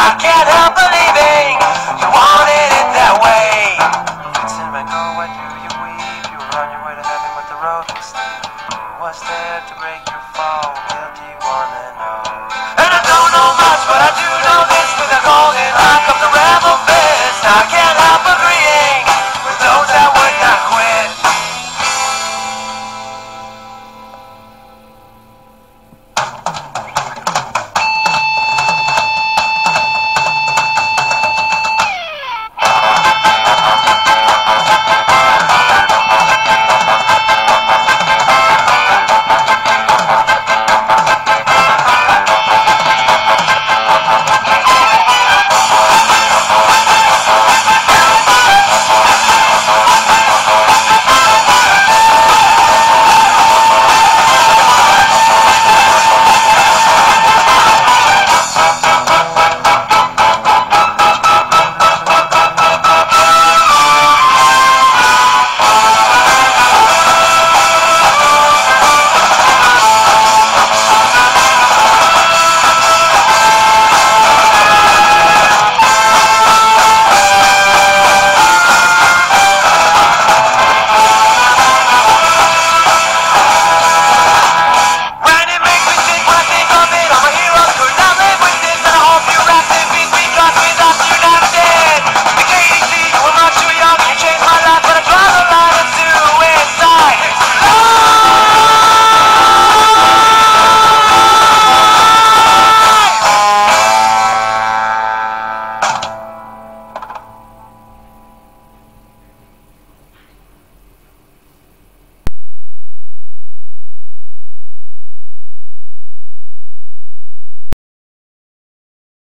I can't help believing you wanted it that way. Cinnamon, go, why do you weep? You were on your way to heaven, but the road was steep. What's there to break your fall? Guilty, wanna know. And I don't know much, but I do know this. With the golden lock of the rebel fist, I can't help agreeing.